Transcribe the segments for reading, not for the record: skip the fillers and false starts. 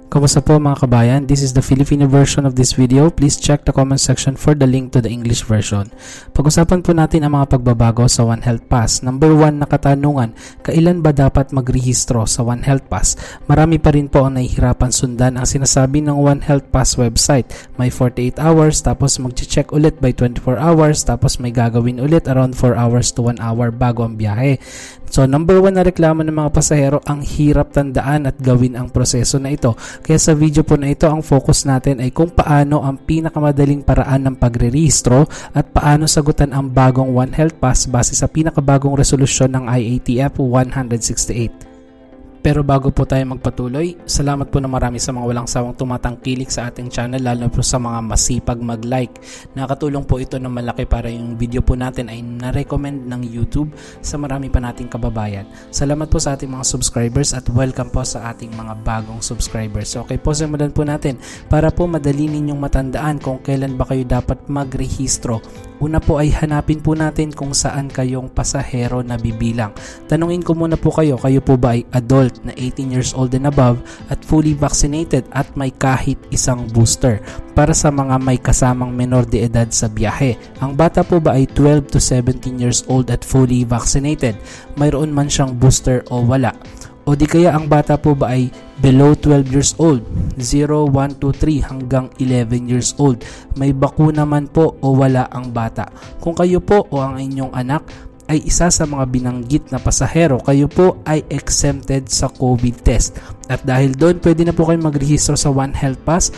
Kamusta po mga kabayan? This is the Filipino version of this video. Please check the comment section for the link to the English version. Pag-usapan po natin ang mga pagbabago sa One Health Pass. Number 1 na katanungan, kailan ba dapat magrehistro sa One Health Pass? Marami pa rin po ang nahihirapan sundan ang sinasabi ng One Health Pass website. May 48 hours, tapos mag-check ulit by 24 hours, tapos may gagawin ulit around 4 hours to 1 hour bago ang biyahe. So number 1 na reklamo ng mga pasahero, ang hirap tandaan at gawin ang proseso na ito. Kaya sa video po na ito, ang focus natin ay kung paano ang pinakamadaling paraan ng pagre-rehistro at paano sagutan ang bagong One Health Pass base sa pinakabagong resolusyon ng IATF 168. Pero bago po tayo magpatuloy, salamat po na marami sa mga walang sawang tumatangkilik sa ating channel, lalo po sa mga masipag mag-like. Nakatulong po ito ng malaki para yung video po natin ay na-recommend ng YouTube sa marami pa nating kababayan. Salamat po sa ating mga subscribers at welcome po sa ating mga bagong subscribers. Okay po, simulan po natin para po madali ninyong matandaan kung kailan ba kayo dapat magrehistro. Una po ay hanapin po natin kung saan kayong pasahero na bibilang. Tanungin ko muna po kayo po ba ay adult na 18 years old and above at fully vaccinated at may kahit isang booster? Para sa mga may kasamang menor de edad sa biyahe, ang bata po ba ay 12 to 17 years old at fully vaccinated? Mayroon man siyang booster o wala? O di kaya ang bata po ba ay below 12 years old, 0, 1, 2, 3 hanggang 11 years old? May bakuna man po o wala ang bata? Kung kayo po o ang inyong anak ay isa sa mga binanggit na pasahero, kayo po ay exempted sa COVID test. At dahil doon, pwede na po kayo magrehistro sa One Health Pass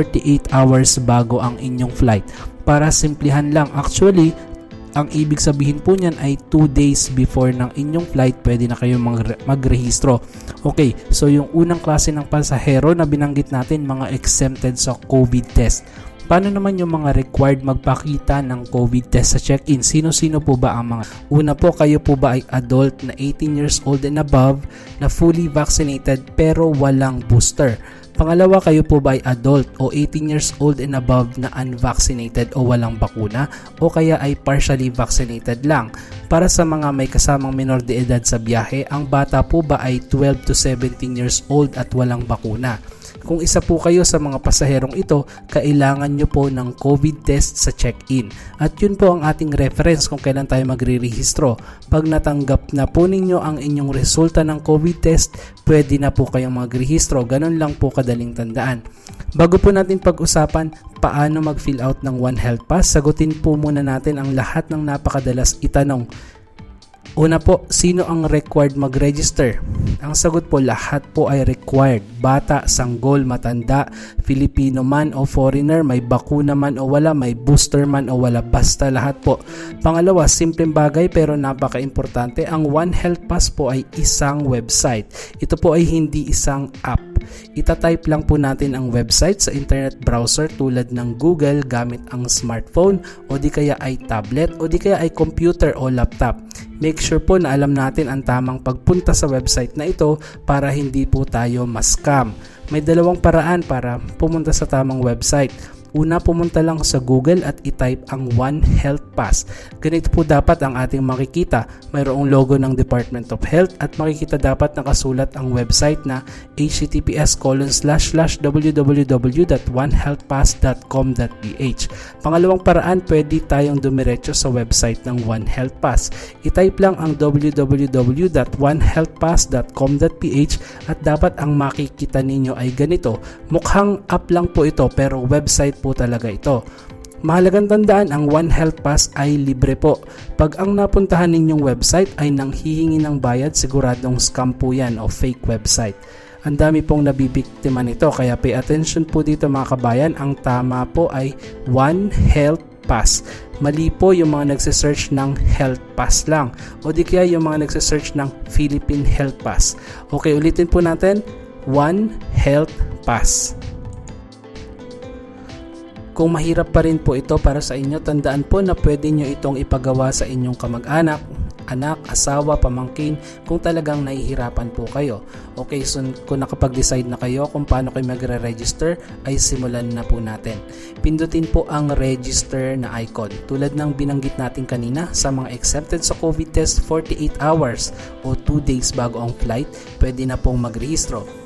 48 hours bago ang inyong flight. Para simplihan lang, actually, ang ibig sabihin po niyan ay 2 days before ng inyong flight, pwede na kayo magrehistro. Okay, so yung unang klase ng pasahero na binanggit natin, mga exempted sa COVID test. Paano naman yung mga required magpakita ng COVID test sa check-in? Sino-sino po ba ang mga? Una po, kayo po ba ay adult na 18 years old and above na fully vaccinated pero walang booster? Pangalawa, kayo po ba ay adult o 18 years old and above na unvaccinated o walang bakuna o kaya ay partially vaccinated lang? Para sa mga may kasamang menor de edad sa biyahe, ang bata po ba ay 12 to 17 years old at walang bakuna? Kung isa po kayo sa mga pasaherong ito, kailangan nyo po ng COVID test sa check-in. At yun po ang ating reference kung kailan tayo magre-rehistro. Pag natanggap na po ninyo ang inyong resulta ng COVID test, pwede na po kayong magrehistro. Ganun lang po kadaling tandaan. Bago po natin pag-usapan paano mag-fill out ng One Health Pass, sagutin po muna natin ang lahat ng napakadalas itanong. Una po, sino ang required mag-register? Ang sagot po, lahat po ay required. Bata, sanggol, matanda, Filipino man o foreigner, may bakuna man o wala, may booster man o wala, basta lahat po. Pangalawa, simpleng bagay pero napaka-importante, ang One Health Pass po ay isang website. Ito po ay hindi isang app. Itatype lang po natin ang website sa internet browser tulad ng Google gamit ang smartphone o di kaya ay tablet o di kaya ay computer o laptop. Make sure po na alam natin ang tamang pagpunta sa website na ito para hindi po tayo ma-scam. May dalawang paraan para pumunta sa tamang website. Una, pumunta lang sa Google at itype ang One Health Pass. Ganito po dapat ang ating makikita. Mayroong logo ng Department of Health at makikita dapat nakasulat ang website na https://www.onehealthpass.com.ph. Pangalawang paraan, pwede tayong dumiretso sa website ng One Health Pass. Itype lang ang www.onehealthpass.com.ph at dapat ang makikita ninyo ay ganito. Mukhang app lang po ito pero website po talaga ito. Mahalagang tandaan, ang One Health Pass ay libre po. Pag ang napuntahan ninyong website ay nanghihingi ng bayad, siguradong scam po yan o fake website. Ang dami pong nabibiktima nito, kaya pay attention po dito mga kabayan. Ang tama po ay One Health Pass. Mali po yung mga nagsisearch ng Health Pass lang o di kaya yung mga nagsisearch ng Philippine Health Pass. Okay, ulitin po natin, One Health Pass. Kung mahirap pa rin po ito para sa inyo, tandaan po na pwede nyo itong ipagawa sa inyong kamag-anak, anak, asawa, pamangkin kung talagang nahihirapan po kayo. Okay, so kung nakapag-decide na kayo kung paano kayo magre-register, ay simulan na po natin. Pindutin po ang register na icon. Tulad ng binanggit natin kanina, sa mga exempted sa COVID test 48 hours o 2 days bago ang flight, pwede na pong magrehistro.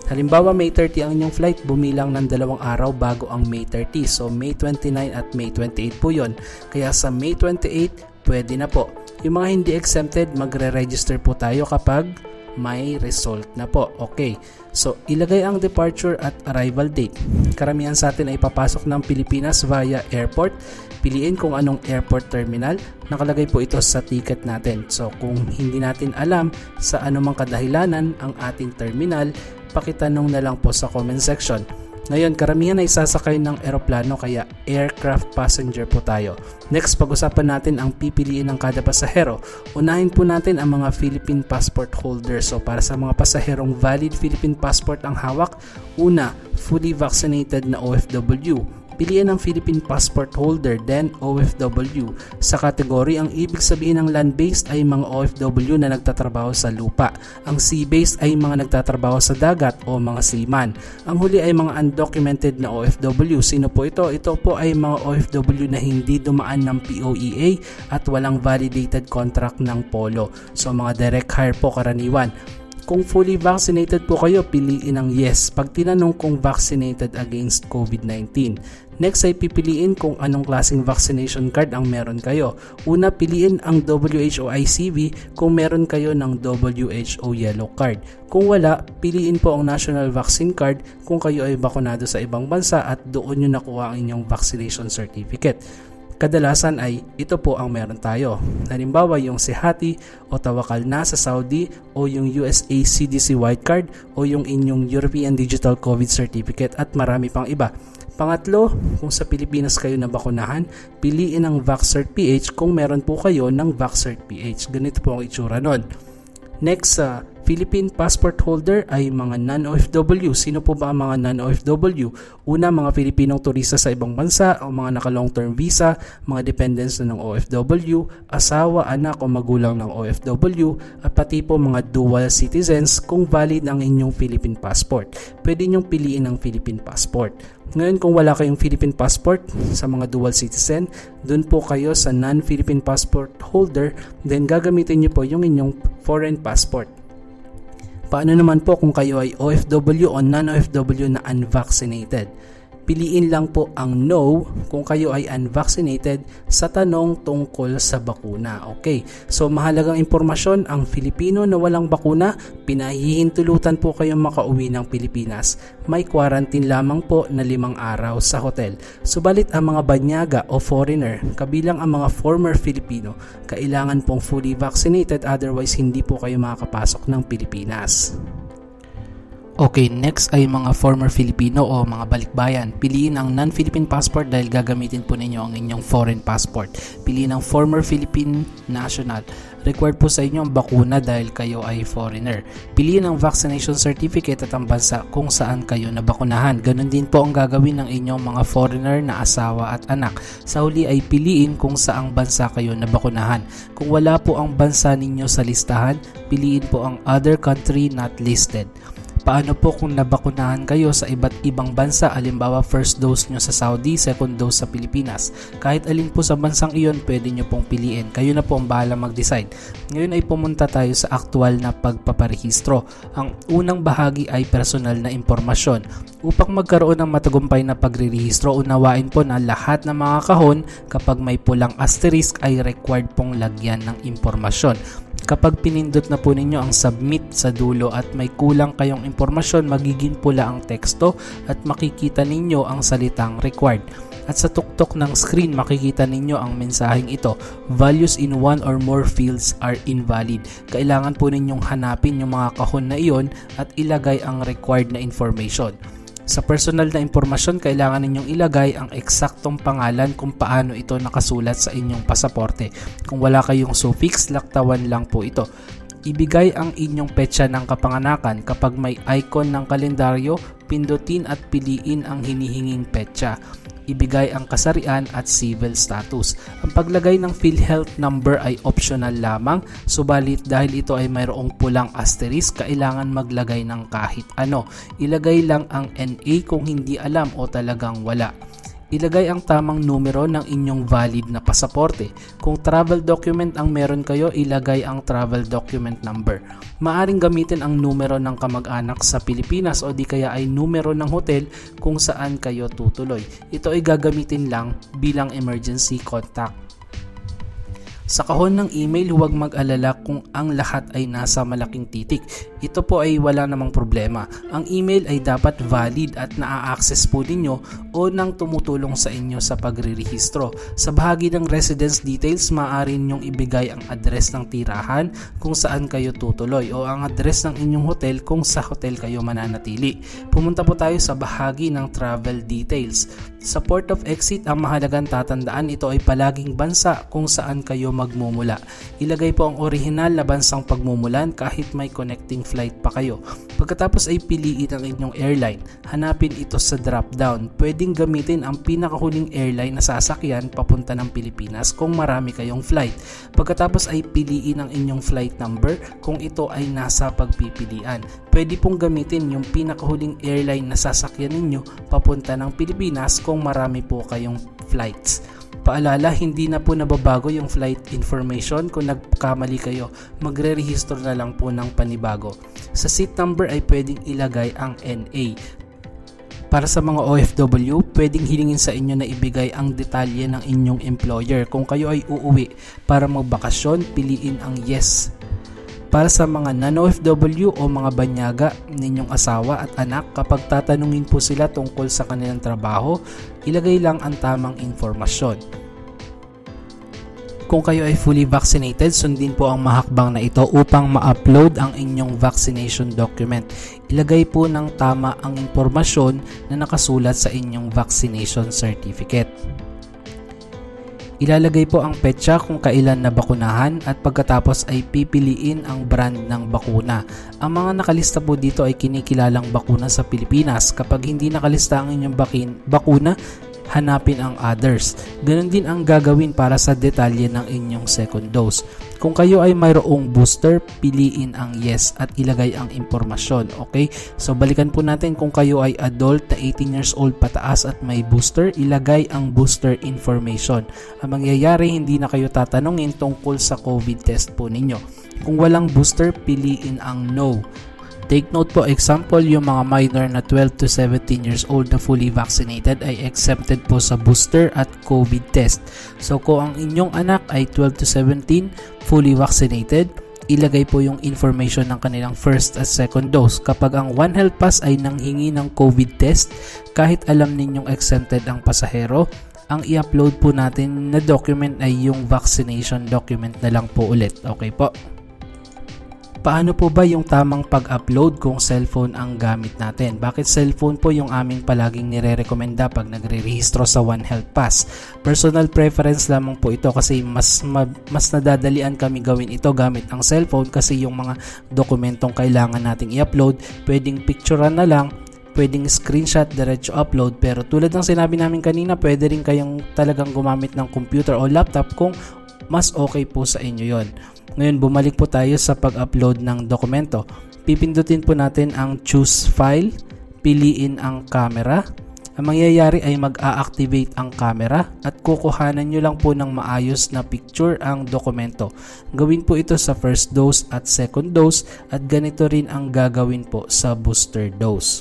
Halimbawa, May 30 ang inyong flight, bumilang ng 2 araw bago ang May 30. So, May 29 at May 28 po yun. Kaya sa May 28, pwede na po. Yung mga hindi exempted, magre-register po tayo kapag may result na po. Okay. So, ilagay ang departure at arrival date. Karamihan sa atin ay papasok ng Pilipinas via airport. Piliin kung anong airport terminal. Nakalagay po ito sa ticket natin. So, kung hindi natin alam sa anumang kadahilanan ang ating terminal, pakitanong na lang po sa comment section. Ngayon, karamihan ay sasakay ng eroplano kaya aircraft passenger po tayo. Next, pag-usapan natin ang pipiliin ng kada pasahero. Unahin po natin ang mga Philippine passport holder. So, para sa mga pasaherong valid Philippine passport ang hawak, una, fully vaccinated na OFW. Piliin ang Philippine passport holder, then OFW. Sa kategory, ang ibig sabihin ng land-based ay mga OFW na nagtatrabaho sa lupa. Ang sea-based ay mga nagtatrabaho sa dagat o mga seaman. Ang huli ay mga undocumented na OFW. Sino po ito? Ito po ay mga OFW na hindi dumaan ng POEA at walang validated contract ng POLO. So mga direct hire po karaniwan. Kung fully vaccinated po kayo, piliin ang yes pag tinanong kung vaccinated against COVID-19. Next ay pipiliin kung anong klaseng vaccination card ang meron kayo. Una, piliin ang WHO ICV kung meron kayo ng WHO Yellow Card. Kung wala, piliin po ang National Vaccine Card kung kayo ay bakunado sa ibang bansa at doon nyo nakuha ang inyong vaccination certificate. Kadalasan ay ito po ang meron tayo. Halimbawa yung Sehati o Tawakal na sa Saudi o yung USA CDC White Card o yung inyong European Digital COVID Certificate at marami pang iba. Pangatlo, kung sa Pilipinas kayo nabakunahan, piliin ang VaxCert PH kung meron po kayo ng VaxCert PH. Ganito po ang itsura nun. Next, Philippine passport holder ay mga non-OFW. Sino po ba ang mga non-OFW? Una, mga Pilipinong turista sa ibang bansa o mga naka-long-term visa, mga dependents na ng OFW, asawa, anak o magulang ng OFW, at pati po mga dual citizens kung valid ang inyong Philippine passport. Pwede nyong piliin ang Philippine passport. Ngayon, kung wala kayong Philippine passport sa mga dual citizen, dun po kayo sa non-Philippine passport holder, then gagamitin nyo po yung inyong foreign passport. Paano naman po kung kayo ay OFW o non-OFW na unvaccinated? Piliin lang po ang no kung kayo ay unvaccinated sa tanong tungkol sa bakuna. Okay, so mahalagang impormasyon, ang Filipino na walang bakuna, pinahihintulutan po kayong makauwi ng Pilipinas. May quarantine lamang po na 5 araw sa hotel. Subalit ang mga banyaga o foreigner, kabilang ang mga former Filipino, kailangan pong fully vaccinated, otherwise hindi po kayo makakapasok ng Pilipinas. Okay, next ay mga former Filipino o mga balikbayan. Piliin ang non-Philippine passport dahil gagamitin po ninyo ang inyong foreign passport. Piliin ang former Philippine national. Required po sa inyo ang bakuna dahil kayo ay foreigner. Piliin ang vaccination certificate at ang bansa kung saan kayo nabakunahan. Ganon din po ang gagawin ng inyong mga foreigner na asawa at anak. Sa huli ay piliin kung saang bansa kayo nabakunahan. Kung wala po ang bansa ninyo sa listahan, piliin po ang other country not listed. Paano po kung nabakunahan kayo sa iba't ibang bansa, halimbawa first dose nyo sa Saudi, second dose sa Pilipinas? Kahit alin po sa bansang iyon, pwede nyo pong piliin. Kayo na po ang bahala mag-decide. Ngayon ay pumunta tayo sa aktual na pagpaparehistro. Ang unang bahagi ay personal na impormasyon. Upang magkaroon ng matagumpay na pagrerehistro, unawain po na lahat ng mga kahon kapag may pulang asterisk ay required pong lagyan ng impormasyon. Kapag pinindot na po ninyo ang submit sa dulo at may kulang kayong impormasyon, magiging pula ang teksto at makikita ninyo ang salitang required. At sa tuktok ng screen, makikita ninyo ang mensaheng ito. Values in one or more fields are invalid. Kailangan po ninyong hanapin yung mga kahon na iyon at ilagay ang required na information. Sa personal na impormasyon, kailangan ninyong ilagay ang eksaktong pangalan kung paano ito nakasulat sa inyong pasaporte. Kung wala kayong suffix, laktawan lang po ito. Ibigay ang inyong petsa ng kapanganakan. Kapag may icon ng kalendaryo, pindutin at piliin ang hinihinging petsa. Ibigay ang kasarian at civil status. Ang paglagay ng PhilHealth number ay optional lamang, subalit dahil ito ay mayroong pulang asterisk, kailangan maglagay ng kahit ano. Ilagay lang ang NA kung hindi alam o talagang wala. Ilagay ang tamang numero ng inyong valid na pasaporte. Kung travel document ang meron kayo, ilagay ang travel document number. Maaring gamitin ang numero ng kamag-anak sa Pilipinas o di kaya ay numero ng hotel kung saan kayo tutuloy. Ito ay gagamitin lang bilang emergency contact. Sa kahon ng email, huwag mag-alala kung ang lahat ay nasa malaking titik. Ito po ay wala namang problema. Ang email ay dapat valid at naa-access po ninyo o nang tumutulong sa inyo sa pagre-rehistro. Sa bahagi ng residence details, maaari ninyong ibigay ang address ng tirahan kung saan kayo tutuloy o ang address ng inyong hotel kung sa hotel kayo mananatili. Pumunta po tayo sa bahagi ng travel details. Sa port of exit, ang mahalagang tatandaan, ito ay palaging bansa kung saan kayo magmumula. Ilagay po ang orihinal na bansang pagmumulan kahit may connecting flight pa kayo. Pagkatapos ay piliin ang inyong airline. Hanapin ito sa drop-down. Pwedeng gamitin ang pinakahuling airline na sasakyan papunta ng Pilipinas kung marami kayong flight. Pagkatapos ay piliin ang inyong flight number kung ito ay nasa pagpipilian. Pwede pong gamitin yung pinakahuling airline na sasakyan ninyo papunta ng Pilipinas kung marami po kayong flights. Paalala, hindi na po nababago yung flight information. Kung nagkamali kayo, magre-register na lang po ng panibago. Sa seat number ay pwedeng ilagay ang NA. Para sa mga OFW, pwedeng hilingin sa inyo na ibigay ang detalye ng inyong employer. Kung kayo ay uuwi para magbakasyon, piliin ang yes. Para sa mga non-OFW o mga banyaga ninyong asawa at anak, kapag tatanungin po sila tungkol sa kanilang trabaho, ilagay lang ang tamang informasyon. Kung kayo ay fully vaccinated, sundin po ang mahakbang na ito upang ma-upload ang inyong vaccination document. Ilagay po ng tama ang impormasyon na nakasulat sa inyong vaccination certificate. Ilalagay po ang petsa kung kailan nabakunahan at pagkatapos ay pipiliin ang brand ng bakuna. Ang mga nakalista po dito ay kinikilalang bakuna sa Pilipinas. Kapag hindi nakalista ang inyong bakuna, hanapin ang others. Ganon din ang gagawin para sa detalye ng inyong second dose. Kung kayo ay mayroong booster, piliin ang yes at ilagay ang impormasyon. Okay? So balikan po natin, kung kayo ay adult na 18 years old pataas at may booster, ilagay ang booster information. Ang mangyayari, hindi na kayo tatanungin tungkol sa COVID test po ninyo. Kung walang booster, piliin ang no. Take note po, example, yung mga minor na 12 to 17 years old na fully vaccinated ay exempted po sa booster at COVID test. So kung ang inyong anak ay 12 to 17, fully vaccinated, ilagay po yung information ng kanilang first at second dose. Kapag ang One Health Pass ay nanghingi ng COVID test, kahit alam ninyong exempted ang pasahero, ang i-upload po natin na document ay yung vaccination document na lang po ulit. Okay po? Paano po ba yung tamang pag-upload kung cellphone ang gamit natin? Bakit cellphone po yung aming palaging nire-recommenda pag nagre-rehistro sa One Health Pass? Personal preference lamang po ito kasi mas nadadalian kami gawin ito gamit ang cellphone kasi yung mga dokumentong kailangan nating i-upload, pwedeng picturean na lang, pwedeng screenshot, diretso upload, pero tulad ng sinabi namin kanina, pwede rin kayong talagang gumamit ng computer o laptop kung mas okay po sa inyo yon. Ngayon, bumalik po tayo sa pag-upload ng dokumento. Pipindutin po natin ang choose file, piliin ang camera. Ang mangyayari ay mag-a-activate ang camera at kukuhanan nyo lang po ng maayos na picture ang dokumento. Gawin po ito sa first dose at second dose at ganito rin ang gagawin po sa booster dose.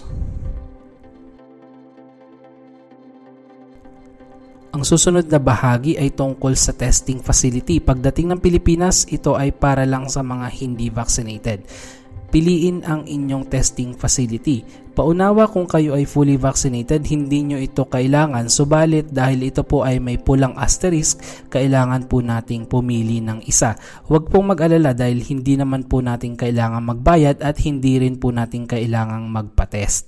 Ang susunod na bahagi ay tungkol sa testing facility. Pagdating ng Pilipinas, ito ay para lang sa mga hindi vaccinated. Piliin ang inyong testing facility. Paunawa, kung kayo ay fully vaccinated, hindi nyo ito kailangan. Subalit dahil ito po ay may pulang asterisk, kailangan po nating pumili ng isa. Huwag pong mag-alala dahil hindi naman po natin kailangan magbayad at hindi rin po natin kailangang magpa-test.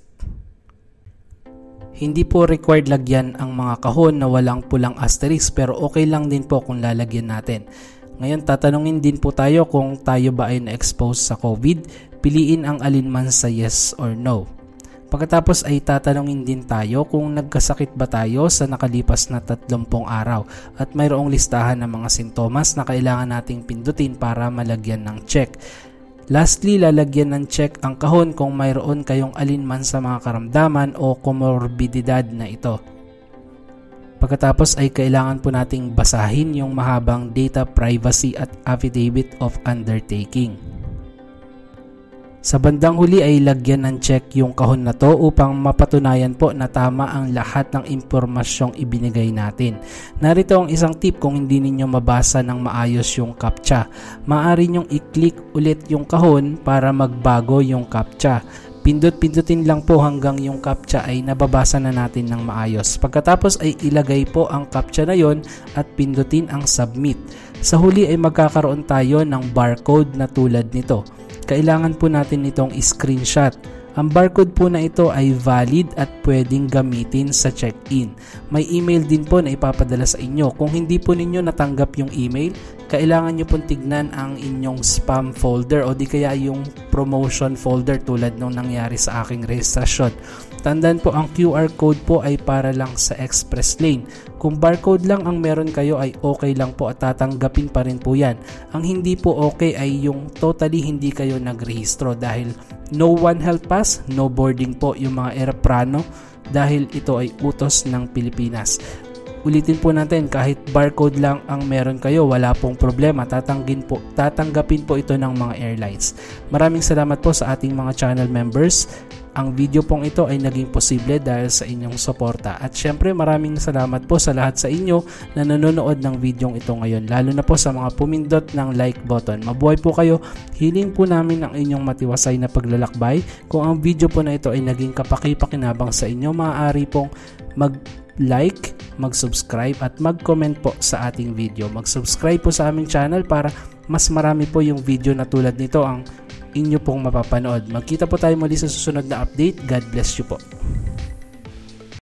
Hindi po required lagyan ang mga kahon na walang pulang asterisk pero okay lang din po kung lalagyan natin. Ngayon, tatanungin din po tayo kung tayo ba ay na-expose sa COVID. Piliin ang alinman sa yes or no. Pagkatapos ay tatanungin din tayo kung nagkasakit ba tayo sa nakalipas na 30 araw at mayroong listahan ng mga sintomas na kailangan nating pindutin para malagyan ng check. Lastly, lalagyan ng check ang kahon kung mayroon kayong alinman sa mga karamdaman o komorbididad na ito. Pagkatapos ay kailangan po nating basahin yung mahabang Data Privacy at Affidavit of Undertaking. Sa bandang huli ay lagyan ng check yung kahon na to upang mapatunayan po na tama ang lahat ng impormasyong ibinigay natin. Narito ang isang tip kung hindi ninyo mabasa ng maayos yung CAPTCHA. Maaari nyong i-click ulit yung kahon para magbago yung CAPTCHA. Pindot-pindutin lang po hanggang yung CAPTCHA ay nababasa na natin ng maayos. Pagkatapos ay ilagay po ang CAPTCHA na yon at pindutin ang submit. Sa huli ay magkakaroon tayo ng barcode na tulad nito. Kailangan po natin itong screenshot. Ang barcode po na ito ay valid at pwedeng gamitin sa check-in. May email din po na ipapadala sa inyo. Kung hindi po ninyo natanggap yung email, kailangan nyo pong tignan ang inyong spam folder o di kaya yung promotion folder tulad nung nangyari sa aking registrasyon. Tandaan po, ang QR code po ay para lang sa express lane. Kung barcode lang ang meron kayo ay okay lang po at tatanggapin pa rin po yan. Ang hindi po okay ay yung totally hindi kayo nagrehistro dahil no One Health Pass, no boarding po yung mga eroplano dahil ito ay utos ng Pilipinas. Ulitin po natin, kahit barcode lang ang meron kayo, wala pong problema. Tatanggapin po ito ng mga airlines. Maraming salamat po sa ating mga channel members. Ang video pong ito ay naging posible dahil sa inyong suporta. At syempre maraming salamat po sa lahat sa inyo na nanonood ng video ito ngayon. Lalo na po sa mga pumindot ng like button. Mabuhay po kayo. Hiling po namin ang inyong matiwasay na paglalakbay. Kung ang video po na ito ay naging kapaki-pakinabang sa inyo, maaari pong mag-like, mag-subscribe at mag-comment po sa ating video. Mag-subscribe po sa aming channel para mas marami po yung video na tulad nito ang inyo pong mapapanood. Magkita po tayo muli sa susunod na update. God bless you po.